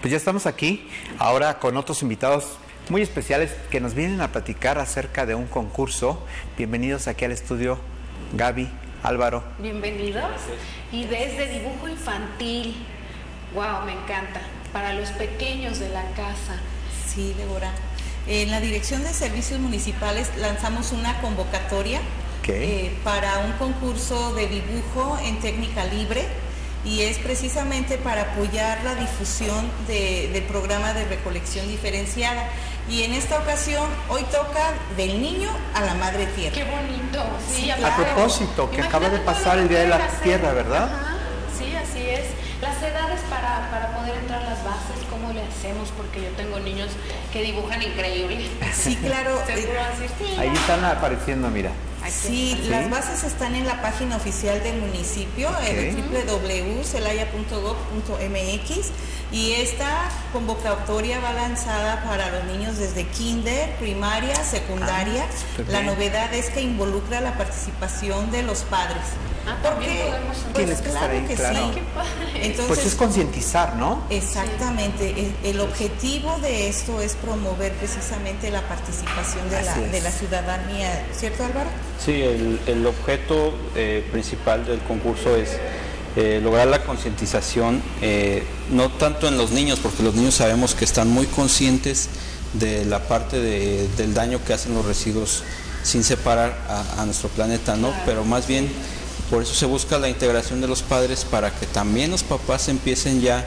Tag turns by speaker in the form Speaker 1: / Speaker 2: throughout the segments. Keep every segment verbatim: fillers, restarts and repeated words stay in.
Speaker 1: Pues ya estamos aquí, ahora con otros invitados muy especiales que nos vienen a platicar acerca de un concurso. Bienvenidos aquí al estudio, Gaby, Álvaro.
Speaker 2: Bienvenidos. Y desde dibujo infantil, wow, me encanta, para los pequeños de la casa.
Speaker 3: Sí, Débora. En la Dirección de Servicios Municipales lanzamos una convocatoria eh, para un concurso de dibujo en técnica libre, y es precisamente para apoyar la difusión de, del programa de recolección diferenciada. Y en esta ocasión, hoy toca del niño a la madre tierra.
Speaker 2: ¡Qué bonito! Sí,
Speaker 1: Sí,
Speaker 2: claro.
Speaker 1: A propósito, que acaba de pasar el Día de la Tierra, ¿verdad?
Speaker 2: Ajá, sí, así es. Las edades para, para poder entrar a las bases, ¿cómo le hacemos? Porque yo tengo niños que dibujan increíble.
Speaker 3: Sí, claro.
Speaker 2: Seguro así. Sí,
Speaker 1: Ahí están apareciendo, mira.
Speaker 3: Sí,
Speaker 1: ¿Sí?
Speaker 3: Las bases están en la página oficial del municipio, okay. en doble u doble u doble u punto celaya punto gob punto eme equis, y esta convocatoria va lanzada para los niños desde kinder, primaria, secundaria. Ah, la novedad es que involucra la participación de los padres.
Speaker 2: Ah,
Speaker 3: porque
Speaker 1: pues, tienes que
Speaker 3: claro
Speaker 1: estar ahí,
Speaker 3: que
Speaker 1: claro.
Speaker 3: sí.
Speaker 2: Qué padre.
Speaker 3: Entonces,
Speaker 1: pues es concientizar, ¿no?
Speaker 3: Exactamente. Sí. El, el objetivo de esto es promover precisamente la participación de, la, de la ciudadanía, ¿cierto, Álvaro?
Speaker 4: Sí, el, el objeto eh, principal del concurso es eh, lograr la concientización, eh, no tanto en los niños, porque los niños sabemos que están muy conscientes de la parte de, del daño que hacen los residuos sin separar a, a nuestro planeta, ¿no? Claro. Pero más bien, por eso se busca la integración de los padres, para que también los papás empiecen ya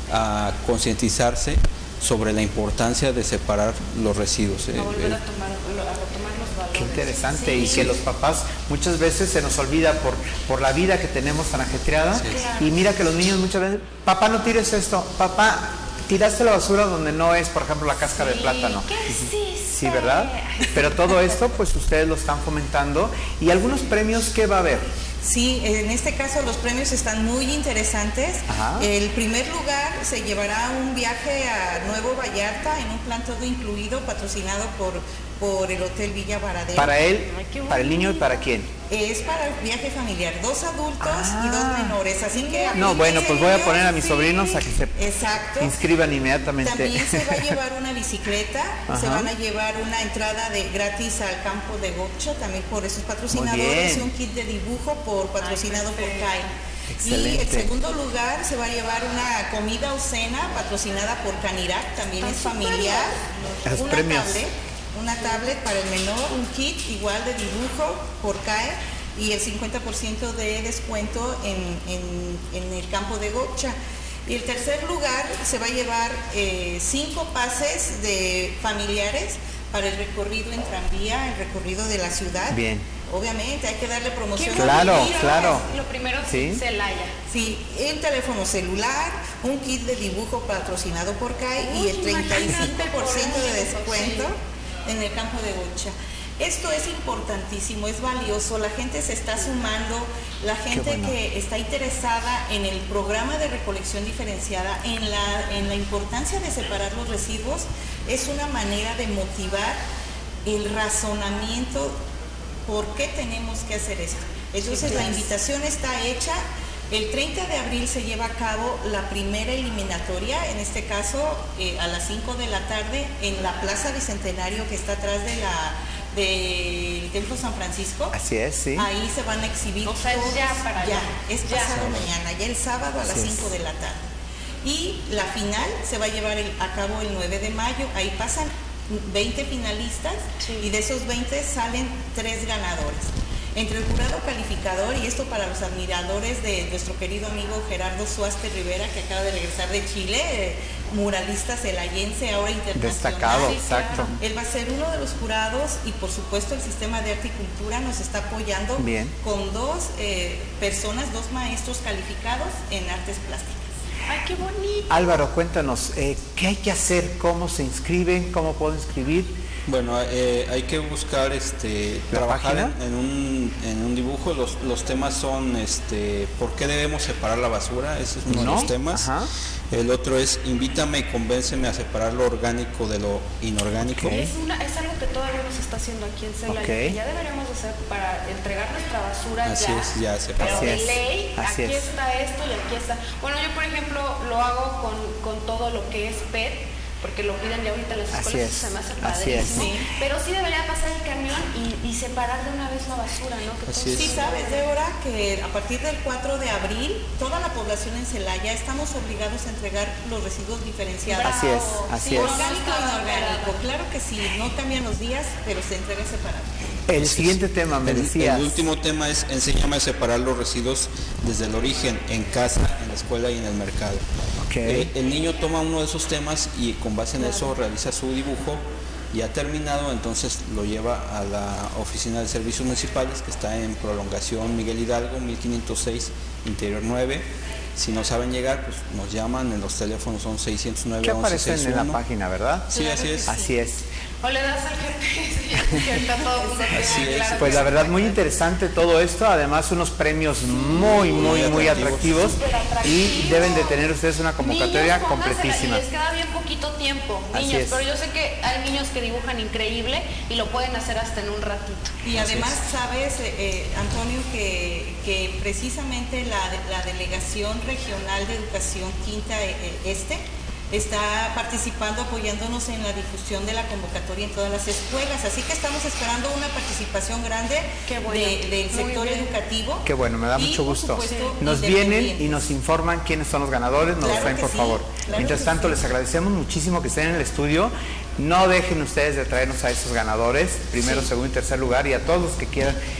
Speaker 4: a concientizarse sobre la importancia de separar los residuos.
Speaker 2: A volver a tomar, a retomar los valores.
Speaker 1: Qué interesante,
Speaker 2: sí.
Speaker 1: Y que los papás muchas veces se nos olvida por, por la vida que tenemos tan ajetreada, sí. Y mira que los niños muchas veces, papá no tires esto, papá tiraste la basura donde no es, por ejemplo, la cáscara sí. de plátano.
Speaker 2: ¿Qué hiciste?
Speaker 1: Sí, ¿verdad? Pero todo esto, pues ustedes lo están fomentando. ¿Y algunos premios qué va a haber?
Speaker 3: Sí, en este caso los premios están muy interesantes. Ajá. El primer lugar se llevará un viaje a Nuevo Vallarta en un plan todo incluido, patrocinado por, por el Hotel Villa Varadero.
Speaker 1: ¿Para él, para el niño y para quién?
Speaker 3: Es para el viaje familiar, dos adultos ah. y dos menores, así que...
Speaker 1: No, bueno, pues voy a poner a mis sí. sobrinos a que se
Speaker 3: Exacto.
Speaker 1: inscriban inmediatamente.
Speaker 3: También se va a llevar una bicicleta, se van a llevar una entrada de gratis al campo de Goccha, también por esos patrocinadores, y un kit de dibujo por patrocinado Ay, por C A I. Excelente. Y el segundo lugar se va a llevar una comida o cena patrocinada por Canirac, también es familiar.
Speaker 1: Los
Speaker 3: una
Speaker 1: premios.
Speaker 3: tablet, una tablet para el menor, un kit igual de dibujo por C A E, y el cincuenta por ciento de descuento en, en, en el campo de Goccha. Y el tercer lugar se va a llevar eh, cinco pases de familiares para el recorrido en tranvía, el recorrido de la ciudad.
Speaker 1: Bien.
Speaker 3: Obviamente hay que darle promoción.
Speaker 1: Claro, claro.
Speaker 2: Lo primero
Speaker 1: ¿Sí?
Speaker 2: es Celaya.
Speaker 3: Sí, el teléfono celular, un kit de dibujo patrocinado por C A I Uy, y el treinta y cinco por ciento de descuento sí. en el campo de Goccha. Esto es importantísimo, es valioso, la gente se está sumando, la gente bueno. que está interesada en el programa de recolección diferenciada, en la, en la importancia de separar los residuos, es una manera de motivar el razonamiento por qué tenemos que hacer esto. Entonces sí, la invitación está hecha. El treinta de abril se lleva a cabo la primera eliminatoria, en este caso eh, a las cinco de la tarde en la Plaza Bicentenario, que está atrás de la del Templo San Francisco.
Speaker 1: Así es, sí.
Speaker 3: Ahí se van a exhibir
Speaker 2: o sea,
Speaker 3: todos,
Speaker 2: ya para
Speaker 3: ya,
Speaker 2: allá.
Speaker 3: es
Speaker 2: ya.
Speaker 3: pasado mañana, ya el sábado a las cinco de la tarde. Y la final se va a llevar el, a cabo el nueve de mayo, ahí pasan veinte finalistas sí. y de esos veinte salen tres ganadores. Entre el jurado calificador, y esto para los admiradores de nuestro querido amigo Gerardo Suaste Rivera, que acaba de regresar de Chile, eh, muralista celayense, ahora internacional.
Speaker 1: Destacado, sí, exacto.
Speaker 3: Él va a ser uno de los jurados, y por supuesto el Sistema de Arte y Cultura nos está apoyando Bien. con dos eh, personas, dos maestros calificados en artes plásticas.
Speaker 2: ¡Ay, qué bonito!
Speaker 1: Álvaro, cuéntanos, eh, ¿qué hay que hacer? ¿Cómo se inscriben? ¿Cómo puedo inscribir?
Speaker 4: Bueno, eh, hay que buscar este trabajar en, en, un, en un dibujo. Los, los temas son este ¿por qué debemos separar la basura? Ese es uno ¿No? de los temas. Ajá. El otro es invítame y convénceme a separar lo orgánico de lo inorgánico.
Speaker 2: Okay. Es, una, es algo que todavía no se está haciendo aquí en Celaya, okay. que ya deberíamos hacer para entregar nuestra basura. Así ya,
Speaker 4: es, ya se
Speaker 2: pero
Speaker 4: Así
Speaker 2: de
Speaker 4: es.
Speaker 2: ley,
Speaker 1: Así
Speaker 2: aquí
Speaker 1: es.
Speaker 2: está esto y aquí está. Bueno, yo por ejemplo lo hago con, con todo lo que es P E T, porque lo piden ya ahorita en las escuelas, se me hace padrísimo. Sí. Pero sí debería pasar el camión y, y separar de una vez la basura, ¿no? Que
Speaker 3: Así sí, sabes, Débora, que a partir del cuatro de abril, toda la población en Celaya estamos obligados a entregar los residuos diferenciados.
Speaker 1: Así es, así
Speaker 3: sí,
Speaker 1: es.
Speaker 3: Orgánico e inorgánico. Claro que sí, no cambian los días, pero se entrega separado.
Speaker 1: El siguiente tema, me decías.
Speaker 4: El, el último tema es enséñame a separar los residuos desde el origen, en casa, en la escuela y en el mercado. Okay. Eh, el niño toma uno de esos temas y con base en claro. eso realiza su dibujo. Ya terminado, entonces lo lleva a la oficina de servicios municipales que está en Prolongación Miguel Hidalgo, mil quinientos seis, Interior nueve. Si no saben llegar, pues nos llaman, en los teléfonos son seiscientos nueve,
Speaker 1: ¿Qué aparecen en la página, verdad?
Speaker 4: Sí,
Speaker 2: claro
Speaker 4: así es.
Speaker 2: Sí.
Speaker 1: Así es.
Speaker 2: O le das al G P S y está todo
Speaker 4: Así es.
Speaker 2: claro.
Speaker 1: Pues la verdad muy interesante todo esto, además unos premios muy muy muy atractivos y deben de tener ustedes una convocatoria
Speaker 2: niños,
Speaker 1: completísima.
Speaker 2: Y les queda bien poquito tiempo,
Speaker 1: Así
Speaker 2: niños,
Speaker 1: es.
Speaker 2: pero yo sé que hay niños que dibujan increíble y lo pueden hacer hasta en un ratito.
Speaker 3: Y además sabes, eh, Antonio, que, que precisamente la, la Delegación Regional de Educación Quinta eh, Este está participando, apoyándonos en la difusión de la convocatoria en todas las escuelas, así que estamos esperando una participación grande bueno. de, del sector educativo.
Speaker 1: Qué bueno, me da
Speaker 3: y,
Speaker 1: mucho gusto.
Speaker 3: Supuesto,
Speaker 1: nos vienen y nos informan quiénes son los ganadores, nos
Speaker 3: claro
Speaker 1: los traen por
Speaker 3: sí,
Speaker 1: favor.
Speaker 3: Claro
Speaker 1: Mientras tanto sí. les agradecemos muchísimo que estén en el estudio. No dejen ustedes de traernos a esos ganadores, primero, sí. segundo y tercer lugar, y a todos los que quieran